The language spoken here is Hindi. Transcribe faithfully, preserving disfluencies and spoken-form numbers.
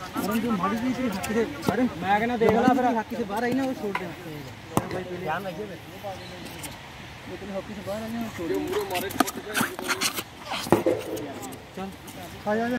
अरे जो मारी थी इसकी हक से, अरे मैं कहना देख ला फिर हक से बाहर आई ना वो छोड़ दे भाई पहले ध्यान रखिए लेकिन हक से बाहर आई ना छोड़ दे। चल आ जा।